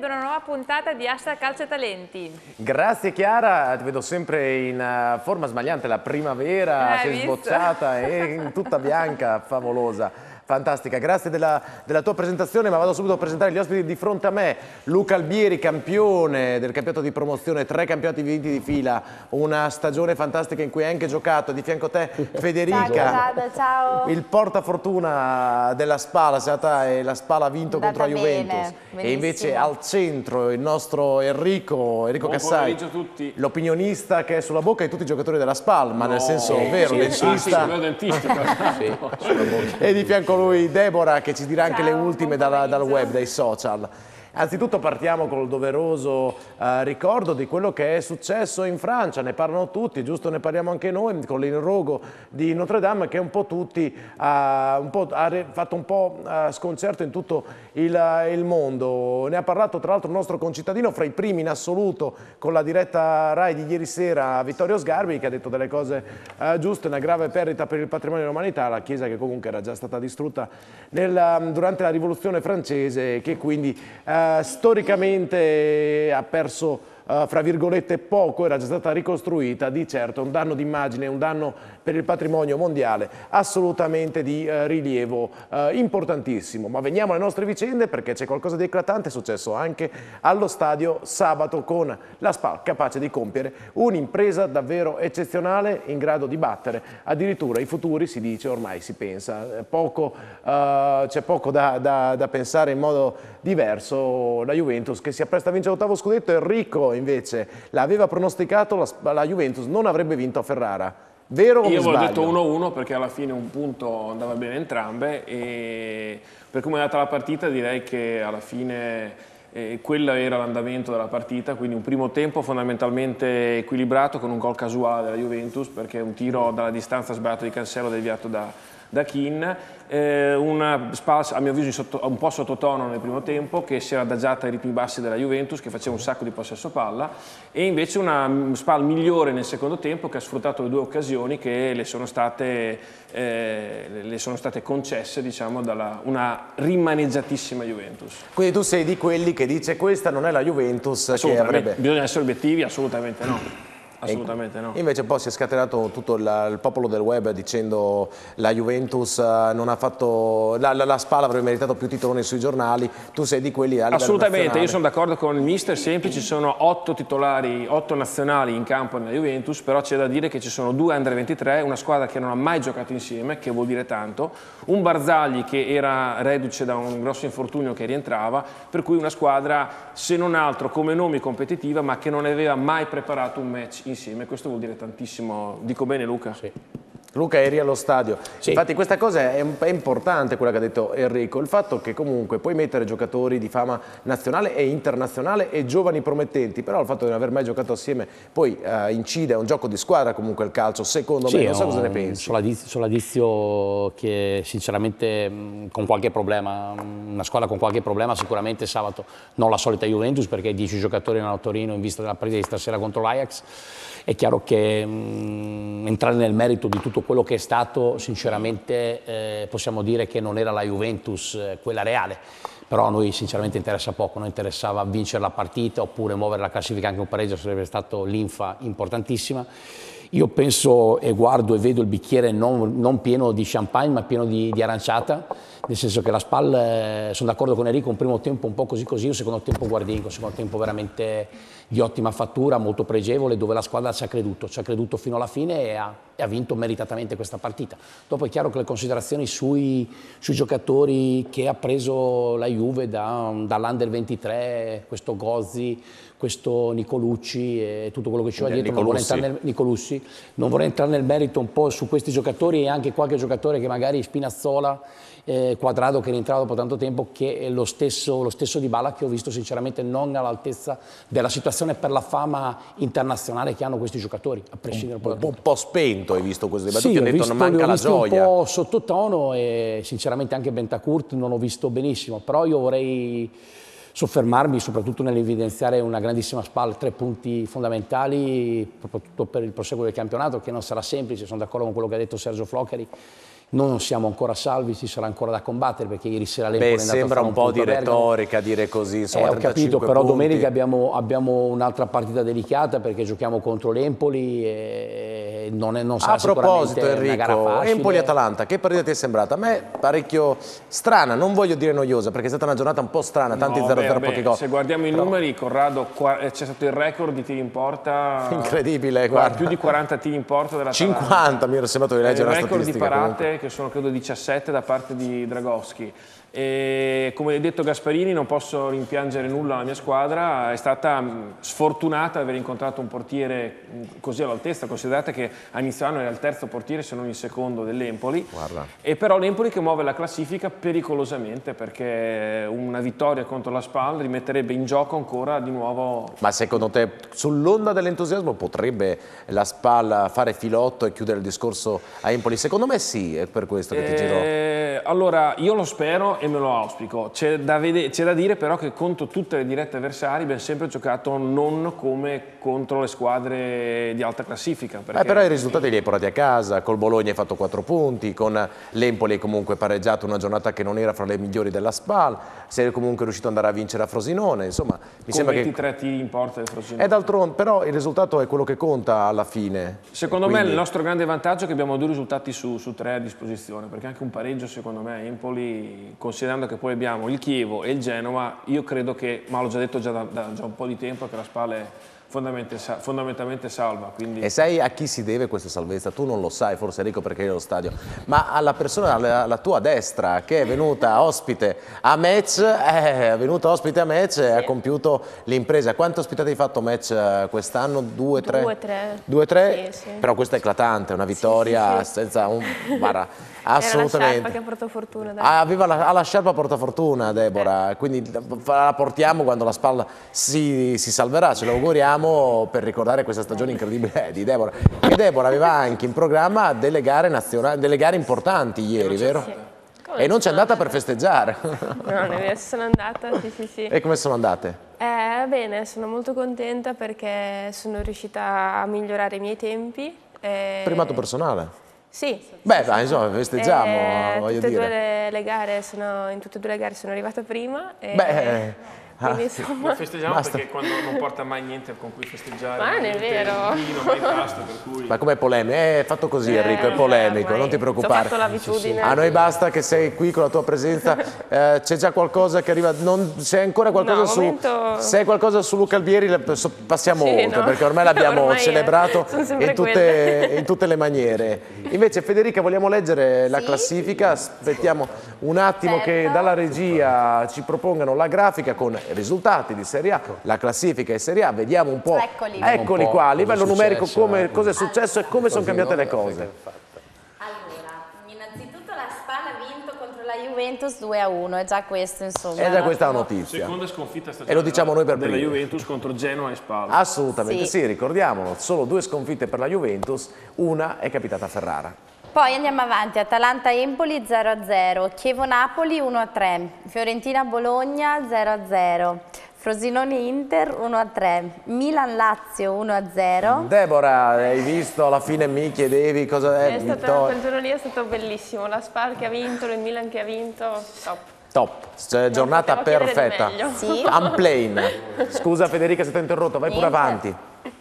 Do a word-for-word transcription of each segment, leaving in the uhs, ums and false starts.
ad una nuova puntata di Hashtag Calcio e Talenti. Grazie Chiara, ti vedo sempre in uh, forma smagliante, la primavera, eh, sei visto? sbocciata e tutta bianca, favolosa. Fantastica, grazie della, della tua presentazione, ma vado subito a presentare gli ospiti di fronte a me. Luca Albieri, campione del campionato di promozione, tre campionati vinti di fila, una stagione fantastica in cui hai anche giocato. Di fianco a te Federica, ciao, ciao. il portafortuna della Spal, stata e la Spal ha vinto Andata contro la Juventus. bene, E invece benissimo. al centro il nostro Enrico, Enrico Buon Cassai, pomeriggio a tutti. l'opinionista che è sulla bocca di tutti i giocatori della Spal, ma No. nel senso Sì, vero, sì, dentista. sì, sì, dentista. Sì, e di fianco a lui Deborah che ci dirà anche Ciao, le ultime buon dalla- dal pomeriggio. web, dai social. Anzitutto partiamo col doveroso eh, ricordo di quello che è successo in Francia, ne parlano tutti, giusto ne parliamo anche noi, con l'inrogo di Notre Dame che un po' tutti ha, un po', ha re- fatto un po' eh, sconcerto in tutto il, il mondo. Ne ha parlato tra l'altro il nostro concittadino, fra i primi in assoluto con la diretta Rai di ieri sera, Vittorio Sgarbi, che ha detto delle cose eh, giuste, una grave perdita per il patrimonio dell'umanità, la chiesa che comunque era già stata distrutta nel, durante la rivoluzione francese, che quindi eh, storicamente ha perso Uh, fra virgolette poco, era già stata ricostruita, di certo un danno d'immagine, un danno per il patrimonio mondiale assolutamente di uh, rilievo uh, importantissimo. Ma veniamo alle nostre vicende, perché c'è qualcosa di eclatante, è successo anche allo stadio sabato con la Spal capace di compiere un'impresa davvero eccezionale, in grado di battere addirittura i futuri, si dice, ormai si pensa, poco, uh, c'è poco da, da, da pensare in modo diverso, la Juventus che si appresta a vincere l'ottavo scudetto. Enrico invece l'aveva pronosticato, la, la Juventus non avrebbe vinto a Ferrara. Vero o mi Io avevo sbaglio? detto uno a uno perché alla fine un punto andava bene entrambe e per come è andata la partita direi che alla fine eh, quello era l'andamento della partita, quindi un primo tempo fondamentalmente equilibrato con un gol casuale della Juventus perché un tiro dalla distanza sbagliato di Cancelo deviato da, da Keane. Eh, una Spal a mio avviso sotto, un po' sottotono nel primo tempo, che si era adagiata ai ritmi bassi della Juventus, che faceva un sacco di possesso palla, e invece una Spal migliore nel secondo tempo, che ha sfruttato le due occasioni che le sono state, eh, le sono state concesse, diciamo, dalla una rimaneggiatissima Juventus. Quindi tu sei di quelli che dice questa non è la Juventus che avrebbe... Bisogna essere obiettivi? Assolutamente no. Assolutamente no. Invece poi si è scatenato tutto il, il popolo del web dicendo la Juventus non ha fatto, la, la, la Spal avrebbe meritato più titoloni sui giornali. Tu sei di quelli a livello Assolutamente, nazionale. io sono d'accordo con il mister, semplice, ci sono otto titolari, otto nazionali in campo nella Juventus, però c'è da dire che ci sono due under ventitré, una squadra che non ha mai giocato insieme, che vuol dire tanto, un Barzagli che era reduce da un grosso infortunio che rientrava, per cui una squadra se non altro come nomi competitiva, ma che non aveva mai preparato un match insieme. Questo vuol dire tantissimo. Dico bene, Luca? Sì. Luca, eri allo stadio. Sì. Infatti questa cosa è, è importante, quella che ha detto Enrico, il fatto che comunque puoi mettere giocatori di fama nazionale e internazionale e giovani promettenti, però il fatto di non aver mai giocato assieme poi uh, incide, è un gioco di squadra comunque il calcio, secondo sì, me, non so cosa ne pensi. Solazio che sinceramente con qualche problema, una squadra con qualche problema sicuramente sabato, non la solita Juventus perché dieci giocatori erano a Torino in vista della partita di stasera contro l'Ajax. È chiaro che mh, entrare nel merito di tutto quello che è stato, sinceramente eh, possiamo dire che non era la Juventus eh, quella reale, però a noi sinceramente interessa poco, non interessava vincere la partita oppure muovere la classifica, anche un pareggio sarebbe stato linfa importantissima. Io penso e guardo e vedo il bicchiere non, non pieno di champagne ma pieno di, di aranciata, nel senso che la Spal, eh, sono d'accordo con Enrico, un primo tempo un po' così così, un secondo tempo guardingo, un secondo tempo veramente di ottima fattura, molto pregevole, dove la squadra ci ha creduto, ci ha creduto fino alla fine e ha, e ha vinto meritatamente questa partita. Dopo è chiaro che le considerazioni sui, sui giocatori che ha preso la Juve da, dall'Under ventitré, questo Gozzi, questo Nicolucci e tutto quello che ci va dietro, non vorrei, entrare nel, Nicolussi, non vorrei entrare nel merito un po' su questi giocatori e anche qualche giocatore che magari Spinazzola, eh, Quadrado che rientrava dopo tanto tempo, che è lo stesso, lo stesso Dybala che ho visto sinceramente non all'altezza della situazione per la fama internazionale che hanno questi giocatori, a prescindere un, un, un po' spento hai visto questo dibattito, sì, ti ho detto visto, non manca ho la visto gioia. Un po' sottotono e sinceramente anche Bentancur non ho visto benissimo, però io vorrei soffermarmi soprattutto nell'evidenziare una grandissima SPAL, tre punti fondamentali, soprattutto per il proseguo del campionato, che non sarà semplice, sono d'accordo con quello che ha detto Sergio Floccari. Noi non siamo ancora salvi, ci sarà ancora da combattere, perché ieri sera l'Empoli è andato a sembra fare un po' di Bergamo. retorica dire così, insomma, Eh, ho capito, però punti. domenica abbiamo, abbiamo un'altra partita delicata perché giochiamo contro l'Empoli e non, è, non sarà A proposito, sicuramente una gara Enrico, facile. Empoli-Atalanta, che partita ti è sembrata? A me parecchio strana, non voglio dire noiosa, perché è stata una giornata un po' strana, tanti No, zero zero, beh, pochi beh, gol. se guardiamo i Però... numeri, Corrado, c'è stato il record di tiri in porta. Incredibile, guarda, guarda. più di quaranta tiri in porta della cinquanta, mi era sembrato di leggere una il record di statistica. parate, comunque. che sono credo diciassette da parte di Dragowski. E come ha detto Gasparini, non posso rimpiangere nulla alla mia squadra, è stata sfortunata aver incontrato un portiere così all'altezza, considerate che a inizio anno era il terzo portiere se non il secondo dell'Empoli, e però l'Empoli che muove la classifica pericolosamente, perché una vittoria contro la SPAL rimetterebbe in gioco ancora di nuovo. Ma secondo te sull'onda dell'entusiasmo potrebbe la SPAL fare filotto e chiudere il discorso a Empoli? Secondo me sì, è per questo che ti girò. Eh, allora io lo spero e me lo auspico, c'è da, da dire però che contro tutte le dirette avversarie abbiamo sempre giocato non come contro le squadre di alta classifica. Perché... Eh, però i risultati li hai portati a casa, col Bologna hai fatto quattro punti, con l'Empoli hai comunque pareggiato una giornata che non era fra le migliori della SPAL, sei comunque riuscito ad andare a vincere a Frosinone, insomma mi con sembra ventitré che... tiri in porta del Frosinone. E d'altronde però il risultato è quello che conta alla fine. Secondo Quindi... me il nostro grande vantaggio è che abbiamo due risultati su, su tre a disposizione, perché anche un pareggio secondo me a Empoli, considerando che poi abbiamo il Chievo e il Genova, io credo che, ma l'ho già detto già da, da già un po' di tempo, che la SPAL è fondamentalmente, fondamentalmente salva. Quindi... E sai a chi si deve questa salvezza? Tu non lo sai, forse Enrico perché eri allo stadio, ma alla persona, alla, alla tua destra, che è venuta ospite a match, eh, è venuta ospite a match e sì. ha compiuto l'impresa. Quante ospitate hai fatto match quest'anno? Due, tre? Due, tre. Due, tre? Sì, sì. Però questa è eclatante, una vittoria sì, sì, sì. senza un... Barra, assolutamente. Era la sciarpa che porta fortuna. Dai. Aveva la, la sciarpa portafortuna, Deborah, eh. quindi la portiamo quando la SPAL si, si salverà, ce lo auguriamo, per ricordare questa stagione incredibile di Deborah. E Deborah aveva anche in programma delle gare nazionali, delle gare importanti ieri, vero? Sì. E non c'è andata per festeggiare. No, ne sono andata, sì, sì, sì. E come sono andate? Eh, bene, sono molto contenta perché sono riuscita a migliorare i miei tempi. E... Primato personale? Sì. Beh, dai, insomma, festeggiamo, eh, voglio tutte dire. Due le, le gare sono, in tutte e due le gare sono arrivata prima. E, Beh... Quindi, Ah, insomma... Lo festeggiamo Basta. perché quando non porta mai niente con cui festeggiare. Ma non è vero. Vino, mai pasta, per cui... Ma com'è polemico? È fatto così Eh, Enrico, è polemico, ormai non ti preoccupare. ho fatto l'abitudine. A noi basta che sei qui con la tua presenza, eh, c'è già qualcosa che arriva, non, se hai ancora qualcosa No, su momento... se hai qualcosa su Luca Albieri passiamo Sì, oltre, no? perché ormai l'abbiamo Ormai celebrato in tutte, in tutte le maniere. Invece Federica, vogliamo leggere la Sì. classifica, aspettiamo un attimo Certo. che dalla regia ci propongano la grafica con i risultati di Serie A, la classifica e Serie A, vediamo un po'. Eccoli. Eccoli Un po' qua, a cosa livello è numerico successo, come, eh. cosa è successo e come sono cambiate le cose. Allora, innanzitutto la SPAL ha vinto contro la Juventus due a uno, è già questo insomma. È già un questa la ottimo- notizia. Seconda sconfitta stagionale E lo diciamo noi per della primi. Juventus contro Genoa e Spal. Assolutamente sì. Sì. ricordiamolo, solo due sconfitte per la Juventus, una è capitata a Ferrara. Poi andiamo avanti, Atalanta-Empoli zero a zero, Chievo-Napoli uno a tre, Fiorentina-Bologna zero a zero, Frosinone-Inter uno a tre, Milan-Lazio uno a zero. Deborah, hai visto, alla fine mi chiedevi cosa è, È stato, vittoria. quel giorno lì è stato bellissimo, la SPAL che ha vinto, il Milan che ha vinto, top. Top, cioè, giornata potevo chiedere di perfetta. meglio. Sì. Unplane. Scusa Federica se ti ho interrotto, vai pure Niente. avanti.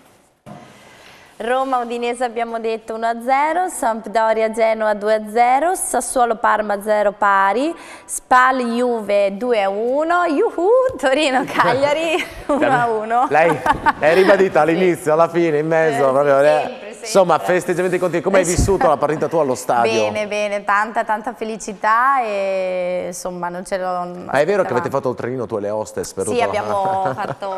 Roma-Udinese abbiamo detto uno a zero, Sampdoria-Genoa due a zero, Sassuolo-Parma zero pari, Spal-Juve due a uno, Yuhu, Torino-Cagliari uno a uno. Lei è ribadita all'inizio, alla fine, in mezzo. Eh, proprio, sì, eh. sempre, sempre. Insomma, festeggiamenti continui. Come hai vissuto la partita tu allo stadio? Bene, bene, tanta, tanta felicità e insomma non ce l'ho. Ma è vero che avete fatto il trenino tu e le hostess per Sì, tutto abbiamo fatto.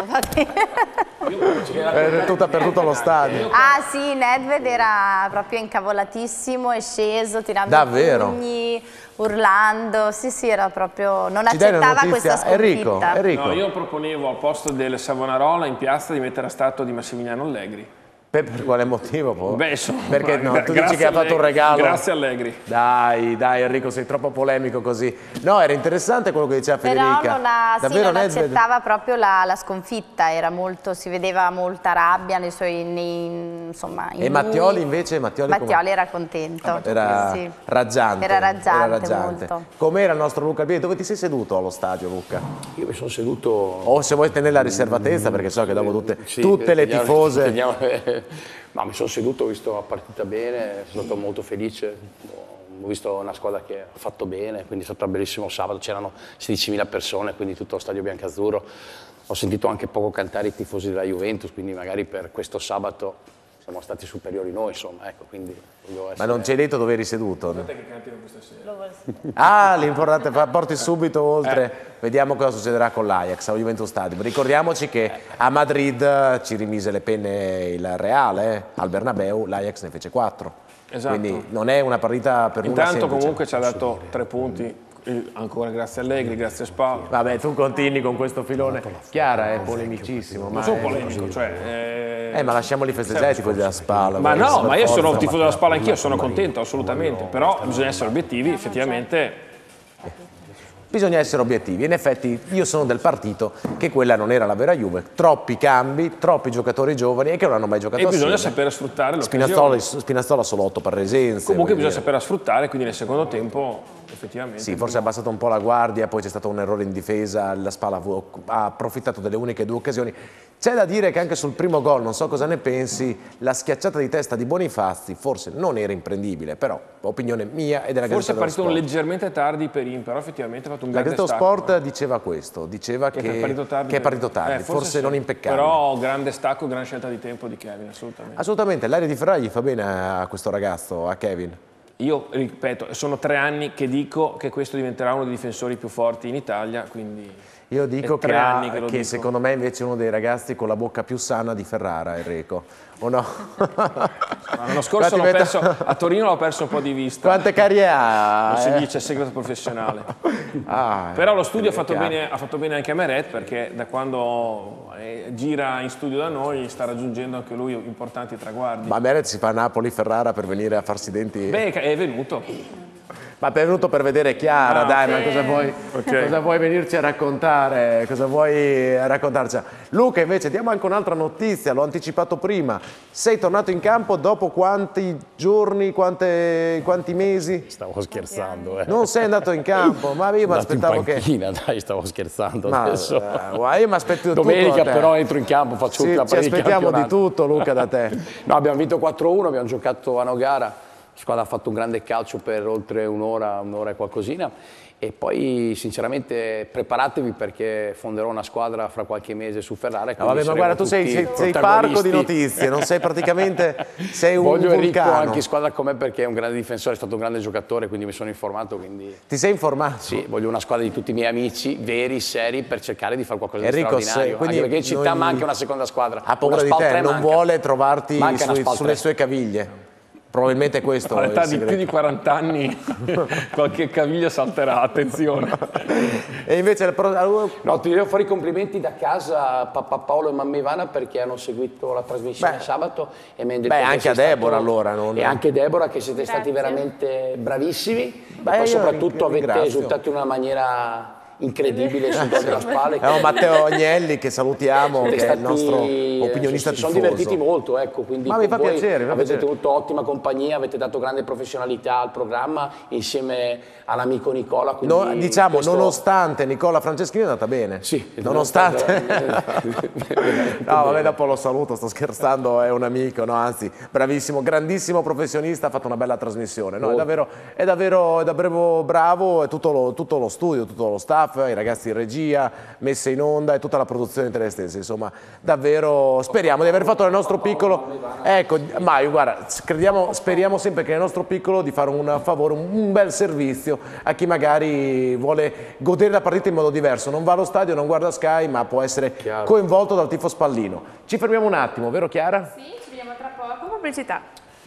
per, tutta, per tutto lo stadio? Ah sì, Nedved era proprio incavolatissimo, è sceso, tirando Davvero? i pugni, urlando, sì sì, era proprio, non Ci dai una accettava notizia? questa sconfitta. Enrico, Enrico. No, io proponevo al posto del Savonarola in piazza di mettere a statua di Massimiliano Allegri. Per, per quale motivo? Po? Beh, so, perché no, tu dici che ha fatto un regalo. Grazie Allegri. Dai, dai Enrico, sei troppo polemico così. No, era interessante quello che diceva Federica. Però non, ha, sì, non Nedved... accettava proprio la, la sconfitta, era molto, si vedeva molta rabbia nei suoi, nei, insomma, in E Mattioli invece? Mattioli, Mattioli era contento. Era sì. raggiante. Era raggiante, era raggiante. molto. Com'era il nostro Luca Albieri? Dove ti sei seduto allo stadio, Luca? Io mi sono seduto... O se vuoi tenere la riservatezza, perché so che dopo tutte, Sì, tutte le teniamo- tifose... teniamo- Ma mi sono seduto, ho visto la partita bene, sono stato molto felice, ho visto una squadra che ha fatto bene, quindi è stato un bellissimo sabato, c'erano sedicimila persone, quindi tutto lo stadio biancazzurro. Ho sentito anche poco cantare i tifosi della Juventus, quindi magari per questo sabato siamo stati superiori noi, insomma, ecco, quindi essere... Ma non ci hai detto dove eri seduto? Aspetta che cantino questa sera. Ah, l'importante, fa- porti subito oltre, eh. Vediamo cosa succederà con l'Ajax allo Juventus Stadium. Ricordiamoci che a Madrid ci rimise le penne il Real, eh. Al Bernabeu l'Ajax ne fece quattro. Esatto. Quindi non è una partita per nulla Intanto semplice. comunque ci ha dato tre punti, ancora grazie a Allegri, grazie a Spal. Vabbè, tu continui con questo filone. Chiara è polemicissimo. Non Ma sono è... polemico, cioè... Eh, eh, ma lasciamoli festeggiare i tifosi della Spal. Ma no, ma io forza, sono tifoso della Spal ma- anch'io, sono contento assolutamente, però bisogna essere obiettivi, effettivamente. Bisogna essere obiettivi. In effetti io sono del partito che quella non era la vera Juve. Troppi cambi, troppi giocatori giovani e che non hanno mai giocato E bisogna assieme. sapere sfruttare Spinazzola, l'occasione. Spinazzola solo otto presenze. Comunque voglio bisogna dire. saperla sfruttare, quindi nel secondo tempo effettivamente. Sì, forse ha abbassato un po' la guardia, poi c'è stato un errore in difesa, la Spal ha approfittato delle uniche due occasioni. C'è da dire che anche sul primo gol, non so cosa ne pensi, la schiacciata di testa di Bonifazzi forse non era imprendibile, però opinione mia e della Forse Gazzetta è dello partito Sport. leggermente tardi per In, però effettivamente ha fatto un La grande Gazzetta dello stacco. Sport diceva questo, diceva che, Che è partito tardi, che è partito tardi, Eh, forse, sì. non impeccabile. Però grande stacco, gran scelta di tempo di Kevin, assolutamente. Assolutamente, l'aria di Ferrari gli fa bene a questo ragazzo, a Kevin. Io ripeto, sono tre anni che dico che questo diventerà uno dei difensori più forti in Italia, quindi... Io dico È che, tre ha- anni che lo che dico. secondo me invece è uno dei ragazzi con la bocca più sana di Ferrara, Enrico. O no? L'anno scorso l'ho Quanti perso, metà- a Torino l'ho perso un po' di vista. Quante carriere ha? Non si eh? dice segreto professionale. Ah, Però lo studio ha fatto, chiaro. bene, ha fatto bene anche a Meret, perché da quando eh, gira in studio da noi sta raggiungendo anche lui importanti traguardi. Ma Meret si fa a Napoli-Ferrara per venire a farsi i denti? Beh, è venuto. Ma è venuto per vedere Chiara, Ah, dai, sì. ma cosa vuoi, Ok. cosa vuoi venirci a raccontare? Cosa vuoi raccontarci? Luca, invece, diamo anche un'altra notizia, l'ho anticipato prima. Sei tornato in campo dopo quanti giorni, quante, quanti mesi? Stavo scherzando, eh. Non sei andato in campo, ma io mi Andato in aspettavo che... panchina, dai, stavo scherzando Ma, adesso. eh, guarda, io mi aspetto tutto Domenica da te. però entro in campo, faccio Sì, tutta la ci partita di aspettiamo di campionato. tutto, Luca, da te. No, abbiamo vinto quattro a uno, abbiamo giocato a Nogara, la squadra ha fatto un grande calcio per oltre un'ora, un'ora e qualcosina e poi sinceramente preparatevi perché fonderò una squadra fra qualche mese su Ferrara. e No, quindi vabbè, ma guarda, tu saremo sei, tutti sei, sei parco di protagonisti. notizie, non sei praticamente, sei un Voglio Enrico vulcano. anche in squadra con me perché è un grande difensore, è stato un grande giocatore, quindi mi sono informato. Quindi... Ti sei informato? Sì, voglio una squadra di tutti i miei amici, veri, seri, per cercare di fare qualcosa Enrico, di straordinario. se- quindi Anche perché in città noi- manca una seconda squadra. Ha paura Una di Spal te, tre non manca. vuole trovarti Manca una sui- Spal sulle tre. sue caviglie. Probabilmente questo è il All'età di segreto. più di quaranta anni qualche caviglia salterà, attenzione. E invece il pro- No, ti devo fare i complimenti da casa a papà Paolo e mamma Ivana perché hanno seguito la trasmissione Beh, sabato e mi hanno detto beh, che anche sei a Deborah stato- allora, non- E anche Deborah che siete stati veramente bravissimi Beh, e poi io soprattutto avete ringrazio. risultato in una maniera incredibile sul gol della Spal. Eh, oh, Matteo Agnelli, che salutiamo, che Siete è il stati- nostro opinionista si sono tifoso. divertiti molto, ecco, quindi Ma mi con fa voi piacere, mi fa avete piacere. tenuto ottima compagnia, avete dato grande professionalità al programma insieme all'amico Nicola. Quindi No, diciamo, questo- nonostante Nicola Franceschini è andata bene. Sì, nonostante. nonostante- No, vabbè, dopo lo saluto, sto scherzando, è un amico, no, anzi, bravissimo, grandissimo professionista, ha fatto una bella trasmissione, no, è davvero, è davvero, è davvero bravo, è tutto lo, tutto lo studio, tutto lo staff, i ragazzi in regia, messe in onda e tutta la produzione Telestense, insomma, davvero speriamo di aver fatto nel nostro piccolo, ecco, ma io, guarda, crediamo, speriamo sempre che nel nostro piccolo di fare un favore, un, un bel servizio a chi magari vuole godere la partita in modo diverso, non va allo stadio, non guarda Sky, ma può essere coinvolto dal tifo spallino. Ci fermiamo un attimo, vero Chiara? Sì, ci vediamo tra poco, pubblicità.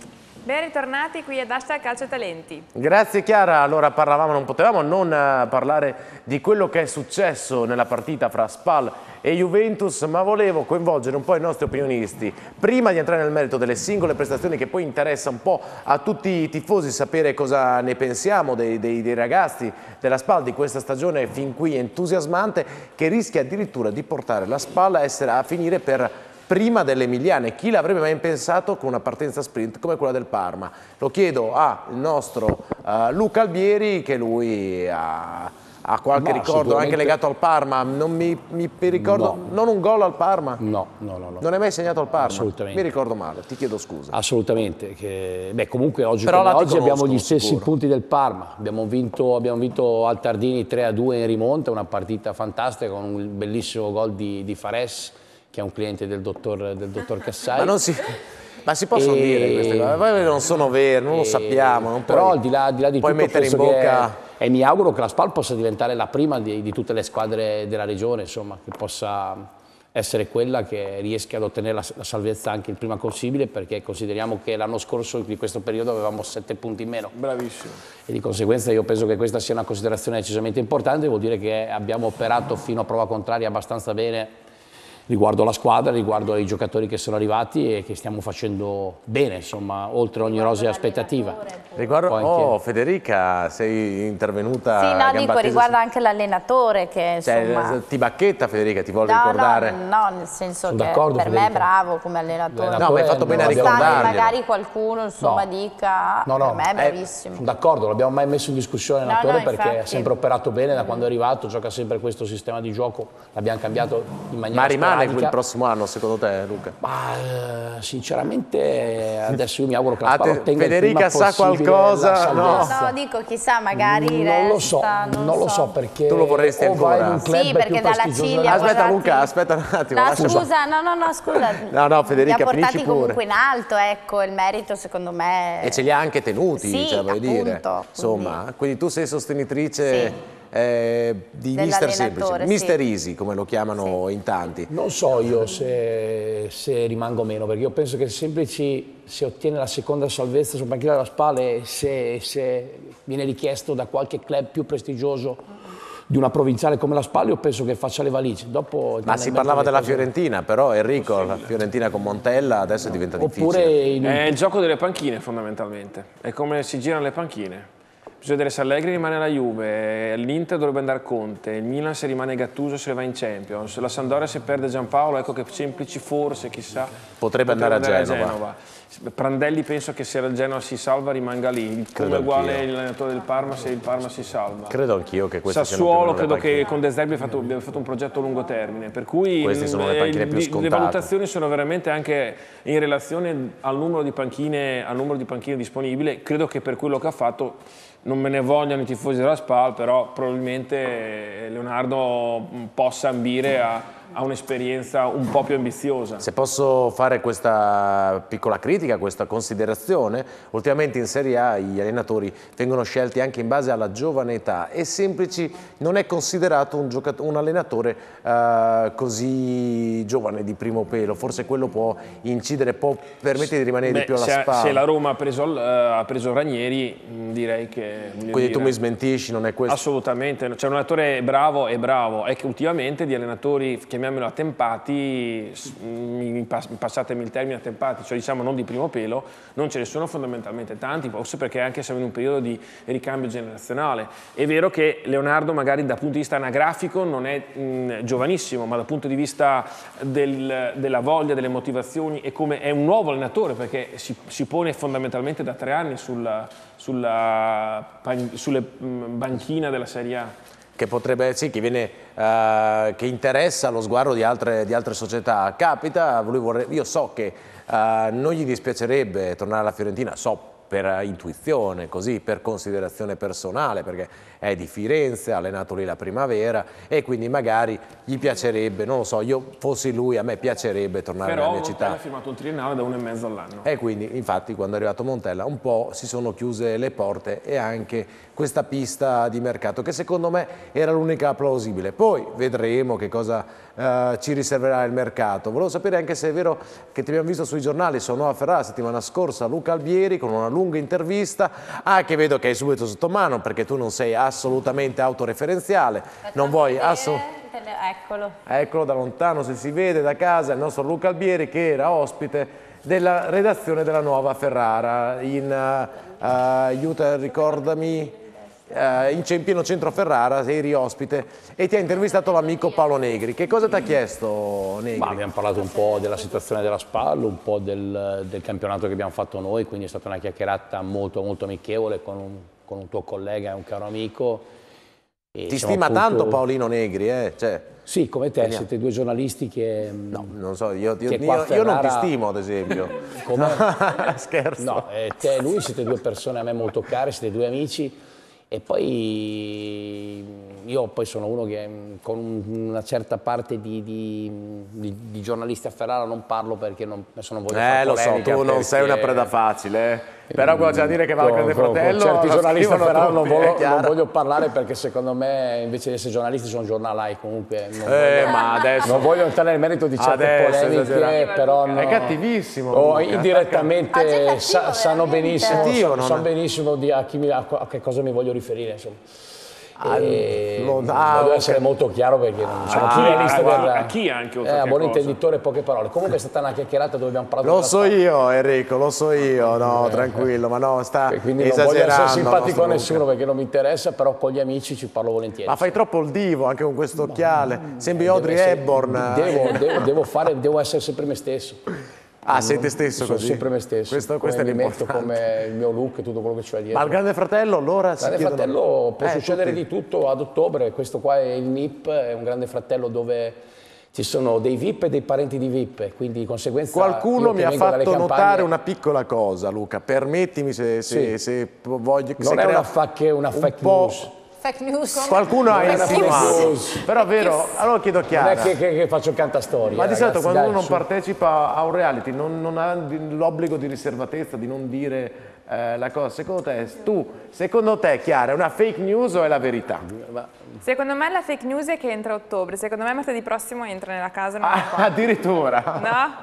Ben ritornati qui ad Hashtag Calcio Talenti. Grazie Chiara, allora parlavamo, non potevamo non parlare di quello che è successo nella partita fra Spal e Juventus, ma volevo coinvolgere un po' i nostri opinionisti prima di entrare nel merito delle singole prestazioni che poi interessa un po' a tutti i tifosi sapere cosa ne pensiamo dei, dei, dei ragazzi della Spal di questa stagione fin qui entusiasmante che rischia addirittura di portare la Spal a, essere, a finire per prima delle emiliane. Chi l'avrebbe mai pensato con una partenza sprint come quella del Parma? Lo chiedo al nostro uh, Luca Albieri, che lui ha, ha qualche no, ricordo anche legato al Parma. Non mi, mi ricordo, no. non un gol al Parma? No, no, no, no. Non hai mai segnato al Parma? Assolutamente. Mi ricordo male, ti chiedo scusa. Assolutamente. Che, beh, comunque oggi, Però come là ti oggi abbiamo conosco, gli stessi sicuro. punti del Parma. Abbiamo vinto, abbiamo vinto al Tardini tre a due in rimonta, una partita fantastica con un bellissimo gol di, di Fares, che è un cliente del dottor, del dottor Cassai. Ma, non si, ma si possono e, dire queste cose? Poi non sono vere, non lo sappiamo. Non però puoi, al di là, al di, là di puoi tutto mettere in penso bocca... che, e mi auguro che la Spal possa diventare la prima di, di tutte le squadre della regione, insomma, che possa essere quella che riesca ad ottenere la, la salvezza anche il prima possibile, perché consideriamo che l'anno scorso di questo periodo avevamo sette punti in meno. Bravissimo. E di conseguenza io penso che questa sia una considerazione decisamente importante, vuol dire che abbiamo operato fino a prova contraria abbastanza bene riguardo alla squadra, riguardo ai giocatori che sono arrivati e che stiamo facendo bene, insomma, oltre ogni rosea aspettativa. Riguardo, Anche... oh Federica, sei intervenuta. Sì, no, dico, su... riguarda anche l'allenatore che insomma... Cioè, ti bacchetta Federica, ti vuole no, ricordare? No, no, nel senso Sono che d'accordo, per Federica. me è bravo come allenatore. No, ma hai fatto bene a Nonostante ricordarglielo. magari qualcuno insomma No. dica, No, no, per me è eh, bravissimo. Sono d'accordo, non l'abbiamo mai messo in discussione l'allenatore, No, no, perché ha infatti. sempre operato bene da quando è arrivato, gioca sempre questo sistema di gioco, l'abbiamo cambiato in maniera Ma rimane sporadica. il prossimo anno secondo te, Luca? Ma eh, sinceramente adesso io mi auguro che la Ah, Spal te- ottenga il Federica prima sa possibile qualcosa? la No. salvezza. No, dico, chissà, magari non lo so, resta, non, non lo so. so perché Tu lo vorresti o vai in ancora? un club Sì, perché più dalla prestigioso Ciglia della- Aspetta portati- Luca, aspetta un attimo. No, lascia- scusa, no, no, no, scusa. No, no, Federica, li ha portati finisci pure. comunque in alto, ecco, il merito secondo me... E ce li ha anche tenuti, Sì, cioè, voglio dire. appunto, Insomma, quindi tu sei sostenitrice Sì. eh, di Mister Semplice, Dell'allenatore, Mister sì. Easy, come lo chiamano in tanti. Non so io se, se rimango o meno, perché io penso che Semplici, se ottiene la seconda salvezza sul banchino della Spal, e se, se viene richiesto da qualche club più prestigioso di una provinciale come la Spal, io penso che faccia le valigie. Dopo, Ma si parlava della Fiorentina, però Enrico, la Fiorentina con Montella adesso diventa difficile. Oppure in un È il gioco delle panchine fondamentalmente, è come si girano le panchine. Bisogna vedere se Allegri rimane alla Juve, l'Inter dovrebbe andare Conte, il Milan se rimane Gattuso se va in Champions, la Sampdoria se perde Giampaolo, ecco che Semplici forse, chissà, Potrebbe andare a Genova. Prandelli penso che se il Genoa si salva rimanga lì, come uguale l'allenatore del Parma se il Parma si salva. Credo anch'io che questo Sassuolo credo che con De Zerbi abbiamo fatto, fatto un progetto a lungo termine, per cui Queste sono le panchine più le, scontate. le valutazioni sono veramente anche in relazione al numero di panchine, al numero di panchine disponibili. Credo che per quello che ha fatto non me ne vogliano i tifosi della Spal, però probabilmente Leonardo possa ambire a ha un'esperienza un po' più ambiziosa. Se posso fare questa piccola critica, questa considerazione, ultimamente in Serie A gli allenatori vengono scelti anche in base alla giovane età e Semplici non è considerato un, un allenatore uh, così giovane di primo pelo, forse quello può incidere, può permettere di rimanere Beh, di più alla se, Spal. Se la Roma ha preso, uh, ha preso Ranieri, mh, direi che... Quindi dire, tu mi smentisci, non è questo? Assolutamente, cioè un allenatore bravo è bravo, è che ultimamente di allenatori, chiamiamolo attempati, mh, passatemi il termine attempati, cioè diciamo non di primo pelo, non ce ne sono fondamentalmente tanti, forse perché anche siamo in un periodo di ricambio generazionale. È vero che Leonardo magari dal punto di vista anagrafico non è mh, giovanissimo, ma dal punto di vista del, della voglia, delle motivazioni e come è un nuovo allenatore, perché si, si pone fondamentalmente da tre anni sulla, sulla, sulle mh, banchina della Serie A. Che potrebbe, sì, che, viene, uh, che interessa lo sguardo di altre, di altre società. Capita, lui vorrei, io so che uh, non gli dispiacerebbe tornare alla Fiorentina, so per intuizione, così per considerazione personale, perché è di Firenze, ha allenato lì la primavera e quindi magari gli piacerebbe, non lo so, io fossi lui, a me piacerebbe tornare Però nella mia città. Però ha firmato un triennale da uno e mezzo all'anno. E quindi infatti quando è arrivato Montella un po' si sono chiuse le porte e anche questa pista di mercato che secondo me era l'unica plausibile. Poi vedremo che cosa eh, ci riserverà il mercato. Volevo sapere anche se è vero che ti abbiamo visto sui giornali, su Nuova Ferrara, settimana scorsa, Luca Albieri, con una lunga intervista, ah, che vedo che hai subito sotto mano, perché tu non sei assolutamente autoreferenziale, non vuoi assolutamente... Eccolo. Eccolo da lontano, se si vede da casa, il nostro Luca Albieri, che era ospite della redazione della Nuova Ferrara in, uh, uh, aiuta, ricordami, uh, in pieno centro Ferrara, eri ospite e ti ha intervistato l'amico Paolo Negri. Che cosa ti ha chiesto Negri? Ma abbiamo parlato un po' della situazione della SPAL, un po' del, del campionato che abbiamo fatto noi, quindi è stata una chiacchierata molto molto amichevole con un, con un tuo collega e un caro amico. E ti stima appunto... tanto Paolino Negri, eh? Cioè... Sì, come te, Veniamo. Siete due giornalisti che... No, non so, io, io, io, Ferrara... io non ti stimo, ad esempio. Come? Scherzo. No, eh, te e lui siete due persone a me molto care, siete due amici. E poi io poi sono uno che con una certa parte di, di, di, di giornalisti a Ferrara non parlo perché non, adesso non voglio fare polemica. Eh, lo so, tu non perché... sei una preda facile, eh. Però qua c'è da dire che va al Grande con, Fratello. Con certi giornalisti a Ferrara non voglio, non voglio parlare perché secondo me invece di essere giornalisti sono giornalai comunque. Non, eh, voglio, ma adesso... non voglio entrare nel merito di certe adesso polemiche, però no, è cattivissimo. O indirettamente cattivo, sa, sanno benissimo, cattivo, so, so è... benissimo di a, chi mi, a, a che cosa mi voglio riferire. Insomma. E... Non, ah, voglio essere molto chiaro perché non sono ah, giornalista ah, per a chi anche eh, a buon intenditore poche parole. Comunque è stata una chiacchierata dove abbiamo parlato. Lo so io Enrico, lo so io, no, eh, tranquillo, ma no, sta e quindi esagerando. Non voglio essere simpatico a nessuno perché non mi interessa, però con gli amici ci parlo volentieri. Ma fai troppo il divo anche con questo occhiale, sembri Audrey Hepburn. Devo, devo, devo, fare, devo essere sempre me stesso. Ah, sei te stesso sono così? Sono sempre me stesso, questo, come questo mi è metto, come il mio look e tutto quello che c'è dietro. Ma il Grande Fratello allora il si Grande chiedono... Fratello può eh, succedere tutti. di tutto ad ottobre, questo qua è il N I P, è un Grande Fratello dove ci sono dei V I P e dei parenti di V I P, quindi di conseguenza... Qualcuno mi ha fatto campagne... notare una piccola cosa, Luca, permettimi se, se, sì. se voglio... Non se è una, fake, una fake news. Fake news. Qualcuno ha insinuato, però è vero, allora chiedo chiaro. Non è che, che, che faccio cantastorie. Ma di ragazzi, solito quando dai, uno non su. partecipa a un reality non, non ha l'obbligo di riservatezza, di non dire eh, la cosa. Secondo te, tu, secondo te, Chiara, è una fake news o è la verità? Secondo me la fake news è che entra a ottobre, secondo me martedì prossimo entra nella casa. Non Ah, qua. addirittura?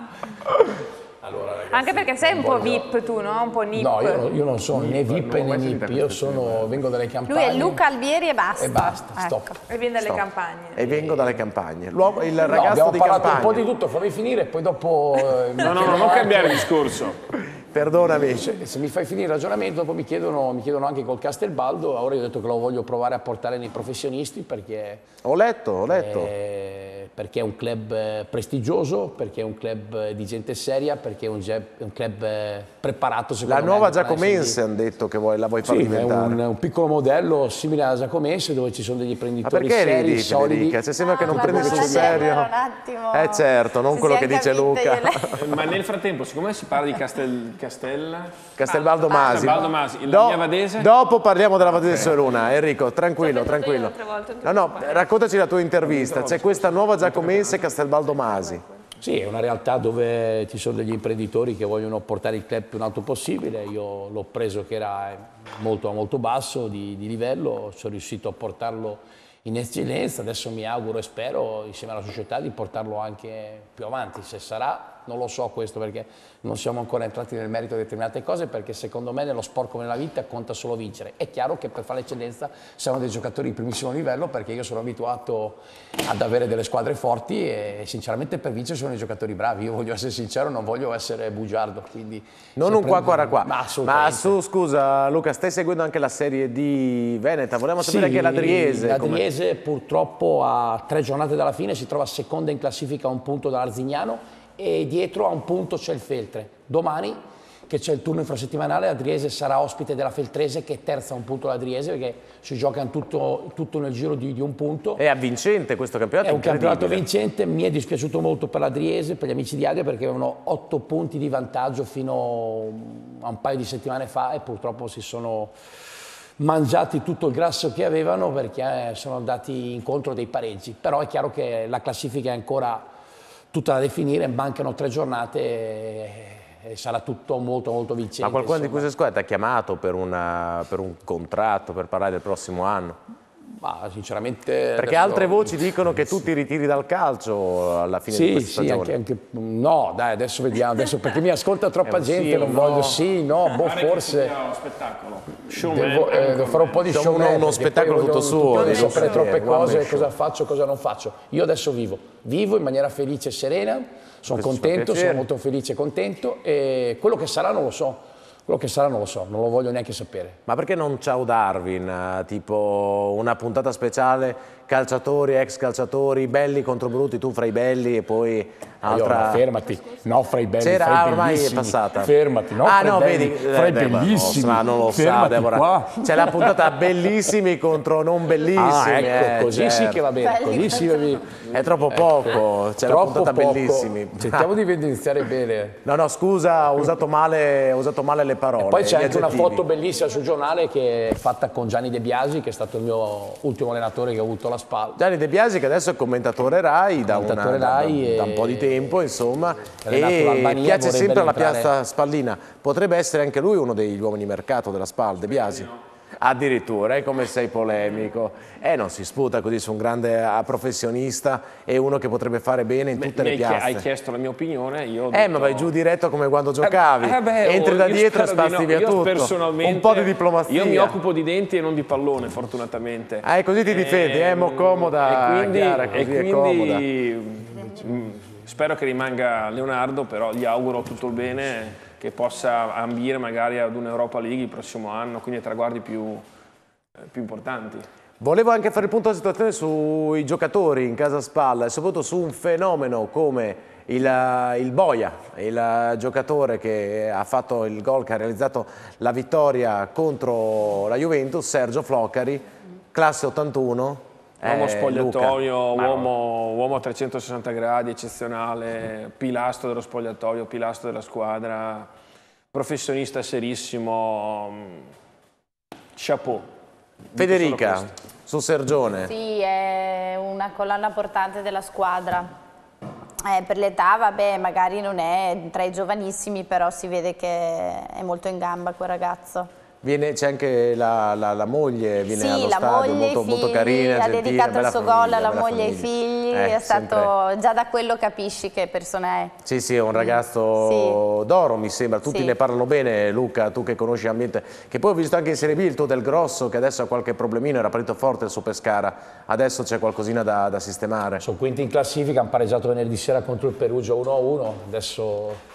No? Allora, ragazzi, anche perché sei un po' voglio... V I P tu, no? Un po' N I P. No, io, io non sono né V I P né N I P, io sono, vengo dalle campagne. Lui è Luca Albieri e basta. E basta, ecco. stop. E viene dalle Stop. campagne. E vengo dalle campagne. L'uomo, il No, ragazzo abbiamo di parlato campagna. un po' di tutto, fammi finire e poi dopo... Eh, No, no, no, non cambiare discorso. Perdonami. Se, se mi fai finire il ragionamento, dopo mi chiedono, mi chiedono anche col Castelbaldo, ora io ho detto che lo voglio provare a portare nei professionisti perché... Ho letto, ho letto. Eh, perché è un club eh, prestigioso, perché è un club eh, di gente seria, perché è un, è un club eh, preparato secondo La me. nuova per Giacomense essere hanno detto che vuoi, la vuoi di... far Sì, è diventare. un, un piccolo modello simile alla Giacomense dove ci sono degli Ma imprenditori perché seri, ridi, solidi. Federica? Cioè, sembra che non Ah, prendi sul guarda, serio. un attimo. Eh certo, non Si quello che siamo dice capite Luca. io e Ma nel frattempo, siccome si parla di Castel... Castella... Castelbaldo Masi. Castelbaldo Masi, la Do- mia Vadese? Dopo parliamo della Vadese Soluna. Enrico, tranquillo, Ci ho detto io tranquillo. l'altra volta, non ti No, no, preoccupare. raccontaci la tua intervista. C'è questa nuova Giacomense Castelbaldo Masi. Sì, è una realtà dove ci sono degli imprenditori che vogliono portare il club più in alto possibile. Io l'ho preso che era molto, molto basso di, di livello, sono riuscito a portarlo in eccellenza. Adesso mi auguro e spero, insieme alla società, di portarlo anche più avanti. Se sarà, non lo so questo perché non siamo ancora entrati nel merito di determinate cose, perché secondo me nello sport come nella vita conta solo vincere. È chiaro che per fare l'eccellenza siamo dei giocatori di primissimo livello, perché io sono abituato ad avere delle squadre forti e sinceramente per vincere sono dei giocatori bravi. Io voglio essere sincero, non voglio essere bugiardo. Quindi Non un qua qua qua. Ma, Ma su, scusa Luca, stai seguendo anche la serie di Veneta? Volevamo sapere sì, anche l'Adriese. L'Adriese purtroppo a tre giornate dalla fine si trova seconda in classifica a un punto dall'Arzignano e dietro a un punto c'è il Feltre. Domani, che c'è il turno infrasettimanale, l'Adriese sarà ospite della Feltrese, che è terza a un punto l'Adriese, perché si gioca in tutto, tutto nel giro di, di un punto. È avvincente questo campionato? È un campionato incredibile. vincente, mi è dispiaciuto molto per l'Adriese, per gli amici di Adria, perché avevano otto punti di vantaggio fino a un paio di settimane fa e purtroppo si sono mangiati tutto il grasso che avevano perché sono andati incontro dei pareggi. Però è chiaro che la classifica è ancora tutta da definire, mancano tre giornate e, e sarà tutto molto molto vincente. Ma qualcuno insomma. di queste squadre ti ha chiamato per, una, per un contratto, per parlare del prossimo anno? Ma sinceramente... Perché adesso... altre voci dicono che tu ti ritiri dal calcio alla fine sì, di questa sì, stagione. anche, anche, no, dai, adesso vediamo, adesso perché mi ascolta troppa Eh, gente, sì, non no. voglio, sì, no, boh, Pare che forse... sia uno spettacolo. Showman, Devo, eh, devo fare un po' di Insomma, showman, uno perché spettacolo poi tutto voglio- suo, voglio devo sapere sapere, troppe one cose, man show. cosa faccio, cosa non faccio. Io adesso vivo, vivo in maniera felice e serena, sono Questo ci fa contento, sono piacere. molto felice e contento e quello che sarà non lo so. Quello che sarà non lo so, non lo voglio neanche sapere. Ma perché non Ciao Darwin, eh, tipo una puntata speciale, calciatori, ex calciatori, belli contro brutti, tu fra i belli e poi altra... Io, no, fermati, no fra i belli, C'era, fra i ormai è bellissimi. passata. Fermati, no ah, fra no, i belli, vedi, fra eh, i Deborah, bellissimi. no, non lo sa, Fermati Deborah. qua. C'è la puntata bellissimi contro non bellissimi. Ah, ecco, eh, così certo. sì che va bene, così sì avevi... È troppo poco, c'è la Troppo puntata poco. bellissimi. Cerchiamo di evidenziare bene. No, no, scusa, ho usato male, ho usato male le parole. Poi c'è gli anche una aggettivi. foto bellissima sul giornale che è fatta con Gianni De Biasi, che è stato il mio ultimo allenatore che ho avuto alla spalla. Gianni De Biasi che adesso è commentatore Rai da, una, Commentatore da- Rai da- e- da un po' di tempo, insomma, allenato e l'Albania, piace vorrebbe sempre alla rientrare- piazza Spallina. Potrebbe essere anche lui uno degli uomini mercato della Spal, De Biasi? Addirittura, è come sei polemico. Eh, non si sputa così su un grande ah, professionista e uno che potrebbe fare bene in tutte Mi le hai chie- piazze. hai chiesto la mia opinione, io ho Eh, detto- ma vai giù diretto come quando giocavi. Eh, beh, Entri oh, da io dietro e spero di spasti no. via Io tutto. personalmente, Un po' di diplomazia. Io mi occupo di denti e non di pallone, fortunatamente. Ah, e così ti difendi, eh, mo comoda, E quindi, Chiara, e così è quindi mm, spero che rimanga Leonardo, però gli auguro tutto il bene, che possa ambire magari ad un'Europa League il prossimo anno, quindi ai traguardi più, eh, più importanti. Volevo anche fare il punto della situazione sui giocatori in casa Spal e soprattutto su un fenomeno come il, il Boia, il giocatore che ha fatto il gol, che ha realizzato la vittoria contro la Juventus, Sergio Floccari, classe ottantuno. Uomo eh, spogliatoio, Luca. Ma uomo, uomo a trecentosessanta gradi, eccezionale, pilastro dello spogliatoio, pilastro della squadra, professionista serissimo, chapeau. Federica, su Sergione. Sì, è una colonna portante della squadra. Eh, per l'età, vabbè, magari non è tra i giovanissimi, però si vede che è molto in gamba quel ragazzo. Viene- C'è anche la, la- la moglie, viene Sì, allo la stadio, moglie, molto, i figli, molto carina, ha gentile, dedicato bella il suo famiglia, gol alla bella moglie e ai famiglia. figli, Eh, è stato, sempre- già da quello capisci che persona è. Sì, sì, è un ragazzo d'oro, mi sembra. Tutti Sì. ne parlano bene, Luca, tu che conosci l'ambiente. Che poi ho visto anche in Serie B il tuo Del Grosso, che adesso ha qualche problemino, era partito forte il suo Pescara. Adesso c'è qualcosina da, da sistemare. Sono quinti in classifica, hanno pareggiato venerdì sera contro il Perugia uno a uno, adesso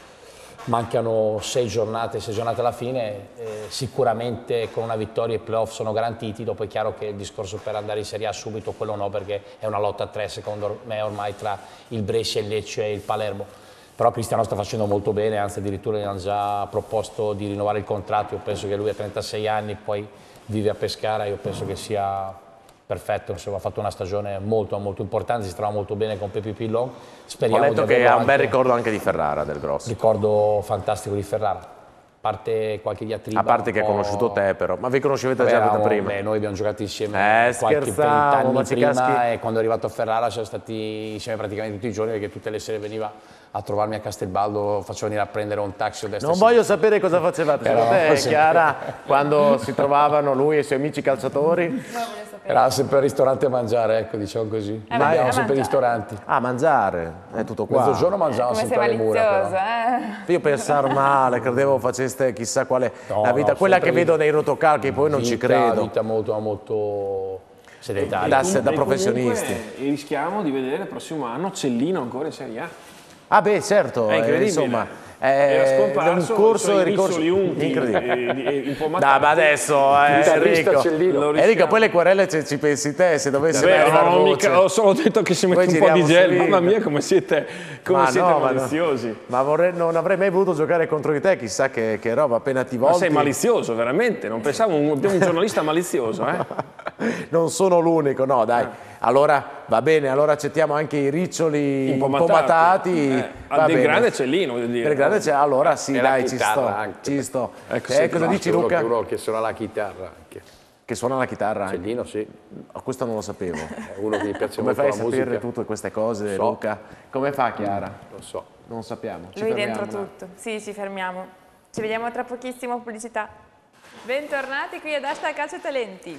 mancano sei giornate, sei giornate alla fine, eh, sicuramente con una vittoria i playoff sono garantiti, dopo è chiaro che il discorso per andare in Serie A subito quello no, perché è una lotta a tre secondo me ormai tra il Brescia, il Lecce e il Palermo. Però Cristiano sta facendo molto bene, anzi addirittura gli hanno già proposto di rinnovare il contratto, io penso che lui ha trentasei anni, poi vive a Pescara, io penso che sia perfetto, insomma, ha fatto una stagione molto molto importante, si trova molto bene con Pepi Pillon. Ho Speriamo letto di che averlo ha un bel anche- ricordo anche di Ferrara, Del Grosso. ricordo fantastico di Ferrara, a parte qualche diatriba. A parte un che ha po'- conosciuto te, però. Ma vi conoscevete Vabbè, già da eravamo- prima? beh, noi abbiamo giocato insieme Eh, qualche scherzavo, anni ma ci prima caschi- e quando è arrivato a Ferrara siamo stati insieme praticamente tutti i giorni, perché tutte le sere veniva a trovarmi a Castelbaldo, faceva venire a prendere un taxi a destra. Non e a voglio sapere cosa facevate. Secondo Eravamo te, sempre- Chiara, quando si trovavano lui e i suoi amici calciatori? Era sempre al ristorante a mangiare, ecco, diciamo così. Eh, Ma abbiamo a sempre i mangiare. ristoranti. Ah, mangiare, è tutto qua. Mezzogiorno mangiavamo Come sei sempre alle mura. malizioso, però. eh? Io pensare male, credevo faceste chissà quale No, la vita, no, quella sempre che vedo nei rotocalchi, poi non ci Vita- credo. Vita molto, molto sedentaria. Da- Comunque- da e professionisti. comunque rischiamo di vedere il prossimo anno Cellino ancora in Serie A. Ah beh, certo, È incredibile. eh, insomma, Era è scomparso, un corso i e suoi ricorso riccioli unti, incredibile. eh, eh, impomatati. Dai, ma adesso, eh, Chitarrista Enrico, Cellino. Lo Enrico, rischiamo. poi le querele ci, ci pensi te, se dovessi Beh, dare no, voce. mica, ho solo detto che si Poi mette un po' di giriamo gel, su mamma Liga. mia come siete, come Ma siete no, ma no. maliziosi. Ma vorrei- non avrei mai voluto giocare contro di te, chissà che, che roba, appena ti Ma volti. sei malizioso, veramente, non pensavo, un- abbiamo un giornalista malizioso, eh? Non sono l'unico, no dai. Allora va bene, allora accettiamo anche i riccioli Impomatati. impomatati. Eh, va del bene. grande Cellino, voglio dire. Del grande c'è, allora sì, E la dai, ci chitarra sto. anche. Ci sto. Ecco, Eh, sì, cosa no, dici Uno Luca? che- uno che suona la chitarra anche. Che suona la chitarra anche. Cellino, sì. Oh, questo non lo sapevo. È uno che gli piace Come molto fai a la sapere musica. tutte queste cose, So. Luca? Come fa Chiara? Non so. Non sappiamo. Ci Lui dentro fermiamo. tutto. Sì, ci fermiamo. Ci vediamo tra pochissimo, pubblicità. Bentornati qui ad Hashtag Calcio e Talenti.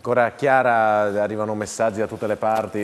Ancora Chiara, arrivano messaggi da tutte le parti.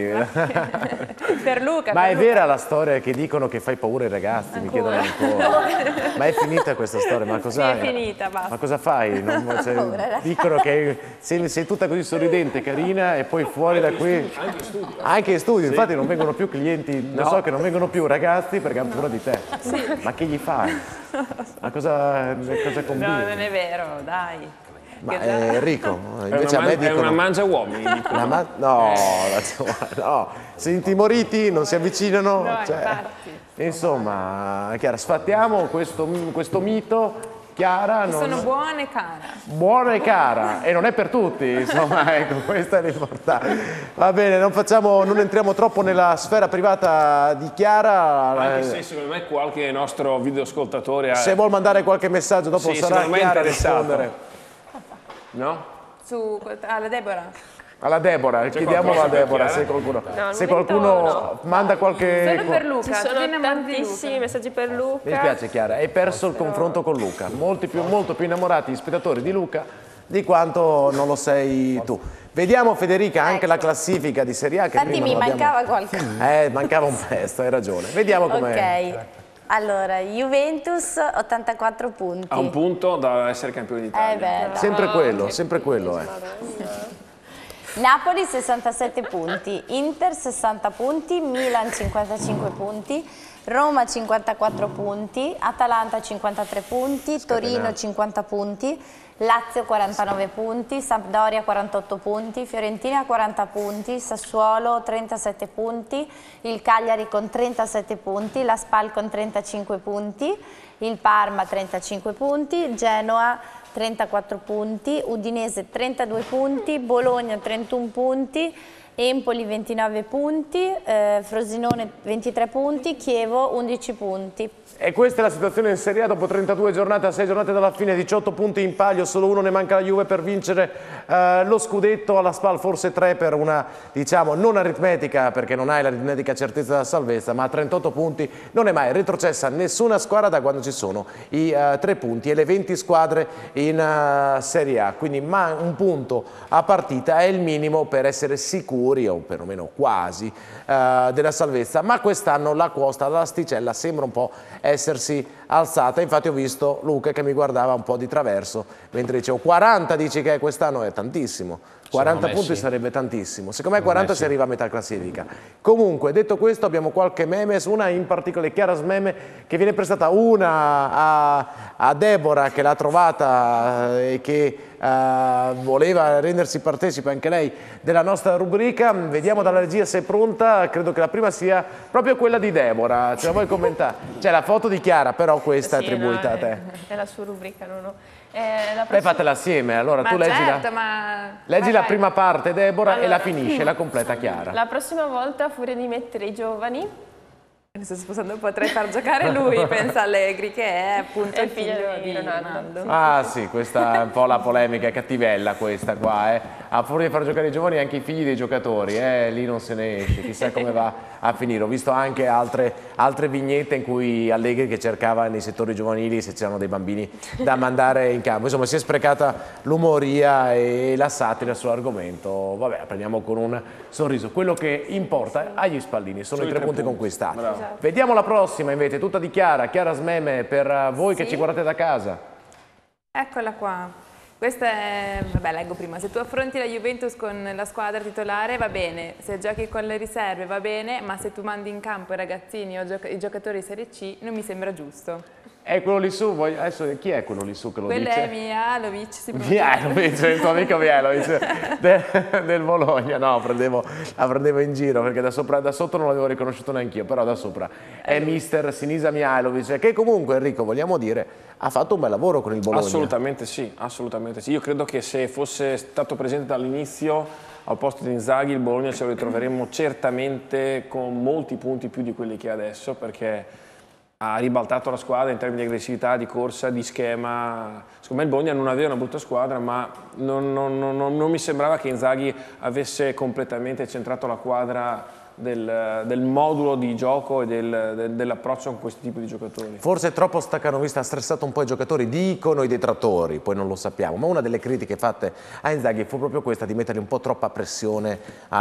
Per Luca. Ma per è Luca. vera la storia che dicono che fai paura ai ragazzi? Mi chiedono ancora. Ma è finita questa storia? Ma cosa, Sì, è finita, basta. Ma cosa fai? Non, cioè, dicono che sei, sei tutta così sorridente, carina e poi fuori da qui... Anche in studio. Anche in studio, infatti non vengono più clienti, lo No. so che non vengono più ragazzi perché hanno paura di te. Ma che gli fai? Ma cosa, cosa combini? No, non è vero, dai. Ma Che già- eh, Enrico, È invece una, a me man- è dicono... una mangia uomini. dicono. Una ma- no, no, si intimoriti, non si avvicinano. No, cioè, infatti. insomma, Chiara, sfattiamo questo, questo mito. Chiara, non- Sono buona e cara. buona e cara, e non è per tutti, insomma, ecco, questa è l'importante. Va bene, non, facciamo, non entriamo troppo nella sfera privata di Chiara. Anche se secondo me qualche nostro videoascoltatore ha... Se vuol mandare qualche messaggio dopo Sì, sarà secondo me è Chiara a interessato. rispondere. No? Su, alla Deborah. Alla Deborah, chiediamo alla qualcosa per Deborah Chiara? se qualcuno, No, al se momento qualcuno no. manda qualche... Solo per Luca. Ci sono tu ne mandi tantissimi Luca. messaggi per Luca. Mi dispiace Chiara, hai perso il confronto con Luca, molti più, molto più innamorati gli spettatori di Luca di quanto non lo sei tu. Vediamo Federica anche la classifica di Serie A che Infatti prima mi non abbiamo- mancava qualcosa. Eh, mancava un pezzo, hai ragione. Vediamo com'è. Ok, allora Juventus ottantaquattro punti. Ha un punto da essere campione d'Italia. Eh beh, dai. Sempre quello, sempre quello. Eh. Napoli sessantasette punti, Inter sessanta punti, Milan cinquantacinque punti, Roma cinquantaquattro punti, Atalanta cinquantatré punti, Torino cinquanta punti, Lazio quarantanove punti, Sampdoria quarantotto punti, Fiorentina quaranta punti, Sassuolo trentasette punti, il Cagliari con trentasette punti, la Spal con trentacinque punti, il Parma trentacinque punti, Genoa trentaquattro punti, Udinese trentadue punti, Bologna trentuno punti, Empoli ventinove punti, eh, Frosinone ventitré punti, Chievo undici punti. E questa è la situazione in Serie A dopo trentadue giornate, a sei giornate dalla fine, diciotto punti in palio, solo uno ne manca alla Juve per vincere eh, lo scudetto, alla Spal forse tre per una, diciamo, non aritmetica, perché non hai l'aritmetica certezza della salvezza, ma a trentotto punti non è mai retrocessa nessuna squadra da quando ci sono i eh, tre punti e le venti squadre in uh, Serie A, quindi ma un punto a partita è il minimo per essere sicuri, o perlomeno quasi, uh, della salvezza, ma quest'anno la quota, l'asticella sembra un po' essersi alzata. Infatti ho visto Luca che mi guardava un po' di traverso mentre dicevo quaranta, dici che quest'anno è tantissimo, quaranta me punti sì. sarebbe tantissimo, secondo me quaranta si arriva a metà classifica. Comunque detto questo abbiamo qualche memes, una in particolare Chiara Smeme che viene prestata, una a, a Deborah che l'ha trovata e che Uh, voleva rendersi partecipe anche lei della nostra rubrica. Vediamo dalla regia se è pronta, credo che la prima sia proprio quella di Deborah, ce la vuoi commentare? C'è la foto di Chiara, però questa Sì, è attribuita no, a te. È, è la sua rubrica, no, no. Eh, la Beh, prossima- fatela assieme, allora Ma tu leggi, certo, la, ma... leggi ma la vai. prima parte Deborah e la Allora. finisce, la completa Chiara. La prossima volta, a furia di mettere i giovani, Mi sto sposando, potrei far giocare lui, pensa Allegri, che è appunto È il il figlio figlio di di Ronaldo. Ronaldo. Ah sì, questa è un po' la polemica, è cattivella questa qua, eh. A furia di far giocare i giovani anche i figli dei giocatori, eh, lì non se ne esce, chissà come va a finire. Ho visto anche altre, altre vignette in cui Allegri che cercava nei settori giovanili se c'erano dei bambini da mandare in campo. Insomma, si è sprecata l'umoria e la satira sull'argomento. Vabbè, prendiamo con un sorriso. Quello che importa agli spallini sono, Sono i tre, punti, conquistati. Bravo. Esatto. Vediamo la prossima invece, tutta di Chiara, Chiara Smeme per voi che ci guardate da casa. Eccola qua. Questa è, vabbè, leggo prima. Se tu affronti la Juventus con la squadra titolare va bene, se giochi con le riserve va bene, ma se tu mandi in campo i ragazzini o gioc- i giocatori di Serie C non mi sembra giusto. È quello lì su, vuoi- adesso chi è quello lì su che lo Quello dice? è Mijalovic, si pronuncia. Mijalovic, il tuo amico Mijalovic de- del Bologna. No, prendevo, la prendevo in giro perché da, sopra, da sotto non l'avevo riconosciuto neanch'io, però da sopra è mister Sinisa Mijalovic, che comunque, Enrico, vogliamo dire, ha fatto un bel lavoro con il Bologna. Assolutamente sì, assolutamente sì. Io credo che se fosse stato presente dall'inizio al posto di Inzaghi il Bologna ce lo ritroveremmo certamente con molti punti più di quelli che ha adesso, perché ha ribaltato la squadra in termini di aggressività, di corsa, di schema. Secondo me il Bologna non aveva una brutta squadra, ma non, non, non, non mi sembrava che Inzaghi avesse completamente centrato la quadra del, del modulo di gioco e del, del, dell'approccio con questo tipo di giocatori. Forse è troppo staccanovista, ha stressato un po' i giocatori, dicono i detrattori, poi non lo sappiamo, ma una delle critiche fatte a Inzaghi fu proprio questa, di mettergli un po' troppa pressione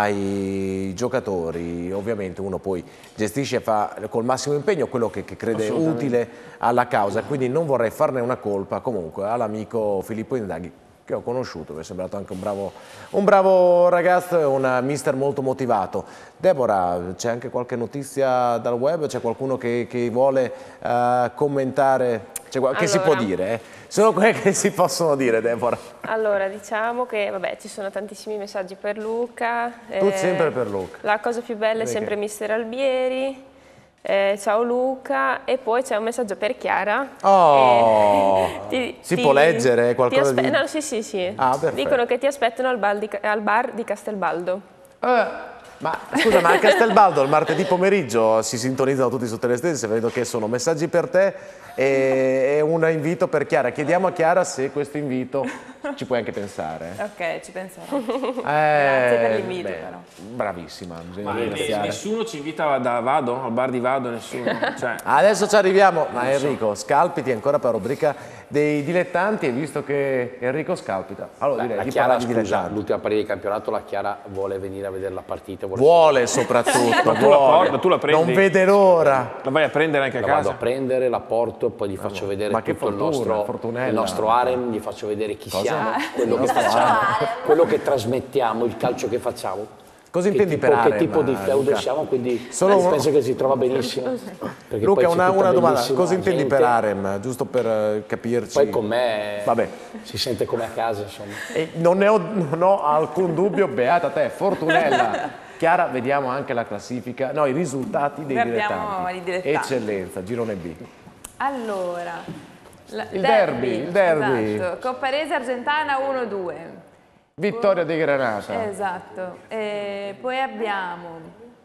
ai giocatori. Ovviamente uno poi gestisce e fa col massimo impegno quello che, che crede utile alla causa, quindi non vorrei farne una colpa comunque all'amico Filippo Inzaghi, che ho conosciuto, mi è sembrato anche un bravo, un bravo ragazzo e un mister molto motivato. Deborah, c'è anche qualche notizia dal web? C'è qualcuno che, che vuole uh, commentare? Cioè, allora, che si può dire? Eh? Sono quelle che si possono dire, Deborah. Allora, diciamo che vabbè, ci sono tantissimi messaggi per Luca. Tu eh, sempre per Luca. La cosa più bella è sempre mister Albieri. Eh, ciao Luca, e poi c'è un messaggio per Chiara. Oh, eh, ti, si ti, può leggere qualcosa di... No, sì, sì, sì. Ah, dicono che ti aspettano al bar di, al bar di Castelbaldo. Eh, ma scusa, ma a Castelbaldo il martedì pomeriggio si sintonizzano tutti su Telestesse, vedo che sono messaggi per te e, e un invito per Chiara. Chiediamo a Chiara se questo invito ci puoi anche pensare. Ok, ci penserò. Eh, Grazie per l'invito però. Bravissima, bisogna Ma ringraziare. nessuno ci invita da Vado, al bar di Vado, nessuno. Cioè, Adesso ci arriviamo, ma Enrico, scalpiti ancora per rubrica dei dilettanti, e visto che Enrico scalpita, allora Beh, direi la di Chiara, parlare di scusa, dilettanti. l'ultima partita di campionato, la Chiara vuole venire a vedere la partita. Vuole, Vuole soprattutto, tu la vuole. porti, tu la prendi? Non vede l'ora. la vai a prendere anche a la casa? vado a prendere, la porto, poi gli faccio vedere ma che tutto il fortuna, nostro, fortunella. il nostro harem, gli faccio vedere chi Cosa? siamo, quello che facciamo, quello che trasmettiamo, il calcio che facciamo. Cosa Che intendi tipo, per harem, che tipo di feudo Luca? siamo, quindi Solo uno- penso che si trova benissimo. perché Luca, poi c'è una, tutta una domanda, bellissima cosa intendi gente. per harem, giusto per eh, capirci? Poi con me Vabbè. si sente come a casa, insomma. E non, ne ho, non ho alcun dubbio, beata te, Fortunella. Chiara, vediamo anche la classifica, no, i risultati dei Guardiamo dilettanti. i dilettanti. Eccellenza, girone B. Allora, la- Il derby, il derby. Esatto, Coppa Resa Argentana uno due. Vittoria di Granata. Esatto. E poi abbiamo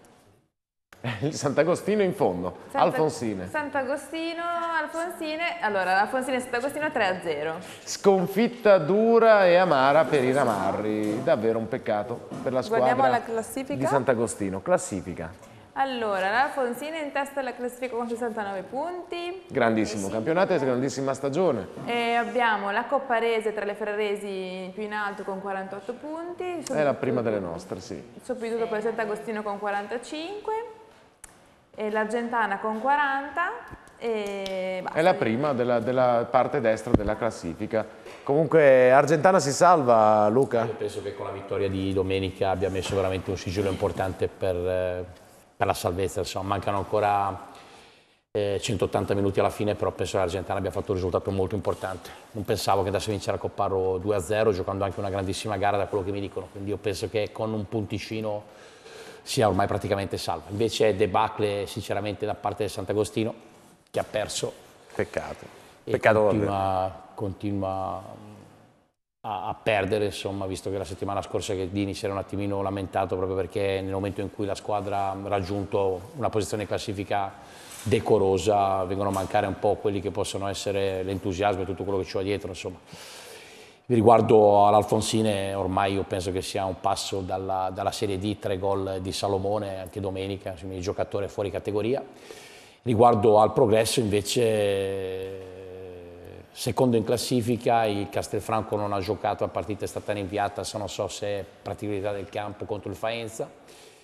Il Sant'Agostino in fondo, Santa- Alfonsine. Sant'Agostino, Alfonsine. Allora, Alfonsine e Sant'Agostino tre a zero. Sconfitta dura e amara per i Ramarri, davvero un peccato per la squadra Guardiamo la classifica. di Sant'Agostino. Classifica. Allora, l'Alfonsine in testa alla classifica con sessantanove punti. Grandissimo campionato e grandissima stagione. E abbiamo la Coppa Rese tra le ferraresi più in alto con quarantotto punti. È la prima delle nostre, sì. Sostituto poi Sant'Agostino con quarantacinque. E l'Argentana con quaranta. E basta. È la prima della, della parte destra della classifica. Comunque Argentana si salva, Luca? Io penso che con la vittoria di domenica abbia messo veramente un sigillo importante per, eh, per la salvezza. Insomma, mancano ancora eh, centottanta minuti alla fine, però penso che l'Argentana abbia fatto un risultato molto importante. Non pensavo che andasse a vincere a Copparo due a zero, giocando anche una grandissima gara da quello che mi dicono. Quindi io penso che con un punticino sia ormai praticamente salva. Invece è debacle sinceramente da parte del Sant'Agostino, che ha perso. Peccato. E Peccato continua, continua a, a perdere, insomma, visto che la settimana scorsa che Dini si era un attimino lamentato proprio perché nel momento in cui la squadra ha raggiunto una posizione in classifica decorosa vengono a mancare un po' quelli che possono essere l'entusiasmo e tutto quello che ci va dietro, insomma. Riguardo all'Alfonsine, ormai io penso che sia un passo dalla, dalla Serie D, tre gol di Salomone anche domenica, insomma, il giocatore fuori categoria. Riguardo al Progresso invece, secondo in classifica, il Castelfranco non ha giocato, la partita è stata rinviata, se non so se è praticabilità del campo contro il Faenza.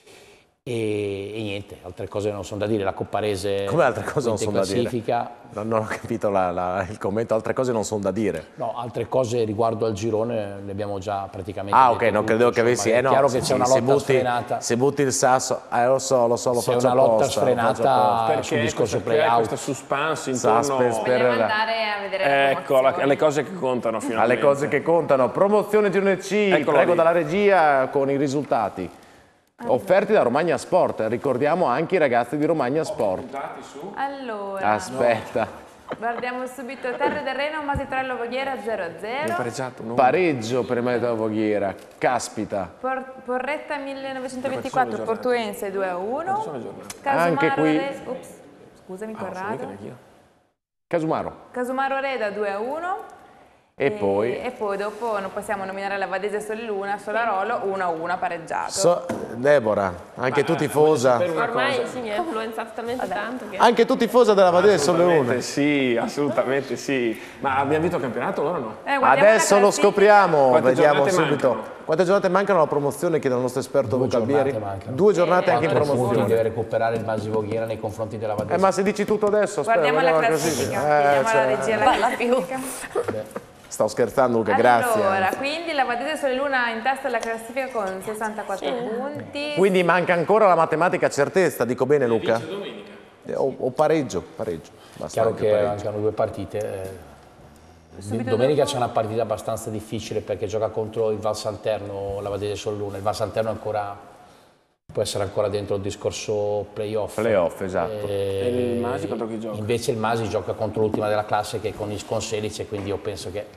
E, e niente, altre cose non sono da dire, la Copparese Come altre cose non sono da dire? Non, non ho capito la, la, il commento, altre cose non sono da dire. No, altre cose riguardo al girone le abbiamo già praticamente Ah ok, dette non tutte, credevo che insomma, avessi... è Eh, no, chiaro sì, che c'è sì, una se lotta butti, sfrenata. Se butti il sasso, eh, lo so, lo so, lo C'è faccio una lotta apposta, lo faccio sfrenata apposta. Perché sul discorso questa, c'è play-out. questa suspense intorno Suspense per- Vogliamo andare a vedere le ecco, la- promozioni. le cose che contano finalmente. Alle cose che contano. Promozione Girone C, Eccolo prego lì. dalla regia con i risultati. Offerti da Romagna Sport, ricordiamo anche i ragazzi di Romagna Sport. Allora, Aspetta, guardiamo subito Terre del Reno, Masitrello Vogliera zero a zero. Pareggiato, no? pareggio per il Meta Voghiera, caspita. Por- Porretta millenovecentoventiquattro, Portuense due a uno. Anche qui- Re- Ups, scusami, Corrado. Casumaro. Casumaro Reda due a uno. E poi... e poi dopo non possiamo nominare la Vadese Soliluna, Solarolo uno a uno pareggiato. So- Deborah, anche tu tifosa. Ormai sì, mi ha influenzato talmente tanto che... Anche tu tifosa della Vadese Sole Luna. Sì, assolutamente sì. Ma abbiamo vinto il campionato allora o no? Eh, guardiamo Adesso la lo classifica. scopriamo, Quante vediamo giornate subito. mancano? Quante giornate mancano alla promozione? Chiede il nostro esperto Due Luca Albieri. giornate mancano. Due giornate anche in Quattro punti promozione. deve recuperare il Masi Voghera nei confronti della Vadese. Eh, ma se dici tutto adesso, aspetta, Guardiamo la vediamo classifica, classifica. Eh, vediamo la cioè, regia la Parla classifica. Sto scherzando Luca, grazie. Allora, quindi la Vadese Sole Luna in testa alla classifica con sessantaquattro punti. Quindi manca ancora la matematica certezza, dico bene Luca? Eh, O, o pareggio, pareggio. Basta Chiaro anche che pareggio. mancano due partite. eh. Subito Domenica dopo? c'è una partita abbastanza difficile perché gioca contro il Val Santerno, la Vadese Sole Luna. Il Val Santerno ancora, può essere ancora dentro il discorso playoff. Playoff, esatto. E il Masi contro chi gioca? Invece il Masi gioca contro l'ultima della classe che è con il Conselice, quindi io penso che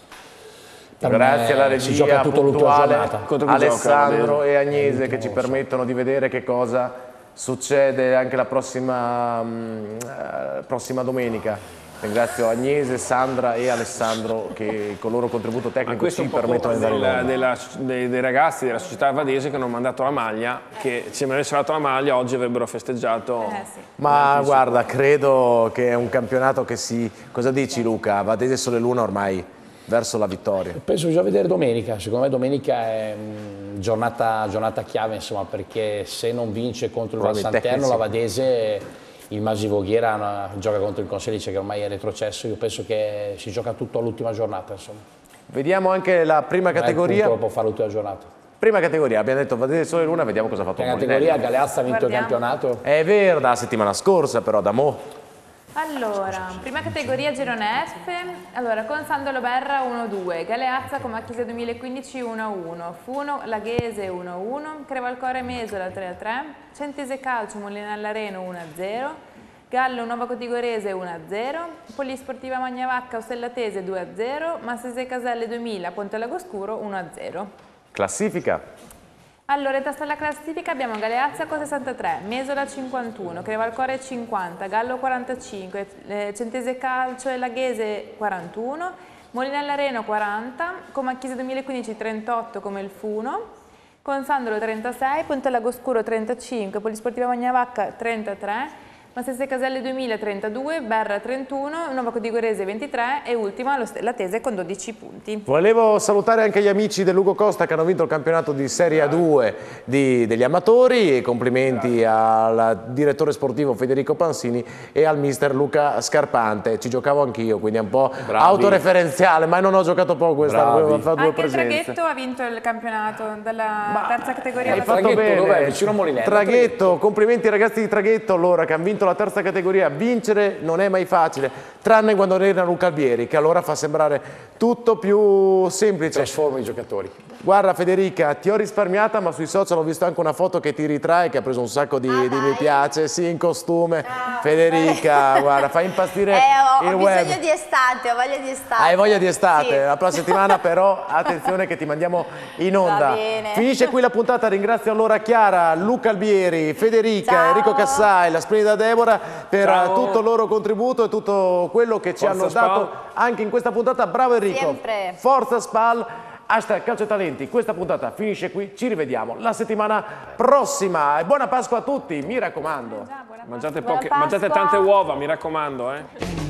per Grazie me alla si regia gioca tutta l'ultima puntuale, giornata. Contro chi Alessandro gioca? e Agnese che L'ultimo, ci non so. permettono di vedere che cosa succede anche la prossima, mh, eh, prossima domenica. Ringrazio Agnese, Sandra e Alessandro che con il loro contributo Ma tecnico questo ci è un po' permettono di colpa andare in della, onda. della, dei, dei ragazzi della società vadese che hanno mandato la maglia, che se mi avessero dato la maglia oggi avrebbero festeggiato. Eh sì. Ma guarda, credo che è un campionato che si... Cosa dici Luca? Vadese Sole Luna ormai verso la vittoria. Penso bisogna vedere domenica, secondo me domenica è mh, giornata, giornata chiave, insomma, perché se non vince contro il Val Probabilmente Santerno sì. la Vadese, il Masi Voghera una- gioca contro il Conselice che ormai è retrocesso, io penso che si gioca tutto all'ultima giornata, insomma. Vediamo anche la prima Ma il categoria. punto lo può fare l'ultima giornata. Prima categoria, abbiamo detto Vadese Sole Luna, vediamo cosa ha fatto La Molinelli. categoria Galeazza ha vinto il Guardiamo. campionato. È vero, da settimana scorsa però, da mo'. Allora, prima categoria girone F, allora con Sandolo Berra uno due, Galeazza con Macchise duemilaquindici uno uno, Funo Laghese uno uno, Crevalcore Mesola tre a tre, Centese Calcio Molinellareno uno a zero, Gallo Nuova Cotigorese uno a zero, Polisportiva Magnavacca Ostellatese due a zero, Massese Caselle duemila Ponte Lagoscuro uno a zero. Classifica. Allora, in testa alla classifica abbiamo Galeazza con sessantatré, Mesola cinquantuno, Crevalcore cinquanta, Gallo quarantacinque, eh, Centese Calcio e Laghese quarantuno, Molinellareno quaranta, Comacchise duemilaquindici trentotto come il Funo, con Sandolo trentasei, Ponte Lagoscuro trentacinque, Polisportiva Magnavacca trentatré, Massese Caselle duemila trentadue, Berra trentuno, Nuova Codigorese ventitré e ultima lo Stellatese con dodici punti. Volevo salutare anche gli amici dell'Ugo Costa che hanno vinto il campionato di Serie A due di- degli amatori e complimenti al direttore sportivo Federico Pansini e al mister Luca Scarpante. Ci giocavo anch'io, quindi è un po' Bravi. autoreferenziale, ma non ho giocato poco quest'anno, Bravi. avevo fatto due Anche il presenze. Traghetto ha vinto il campionato dalla terza categoria. Hai alla fatto Traghetto bene. dov'è? Vicino a Molinello. Traghetto, complimenti ai ragazzi di Traghetto allora che hanno vinto la terza categoria. Vincere non è mai facile, tranne quando era Luca Albieri, che allora fa sembrare tutto più semplice. Trasforma i giocatori. Guarda Federica, ti ho risparmiata, ma sui social ho visto anche una foto che ti ritrae, che ha preso un sacco di, Ah, di mi dai. piace, sì, in costume. Federica, guarda, fai impazzire Eh, ho, il ho web. bisogno di estate, ho voglia di estate. Hai voglia di estate? Sì. La prossima settimana però attenzione che ti mandiamo in onda. Va bene. Finisce qui la puntata, ringrazio allora Chiara, Luca Albieri, Federica, Ciao. Enrico Cassai, la splendida Deborah per Ciao. tutto il loro contributo e tutto quello che ci Forza hanno Spal. dato anche in questa puntata. Bravo Enrico. Sempre. Forza Spal. Hashtag Calcio e Talenti, questa puntata finisce qui, ci rivediamo la settimana prossima e buona Pasqua a tutti, mi raccomando. Già, buona Mangiate, Buona poche, mangiate Pasqua. tante uova, mi raccomando. Eh.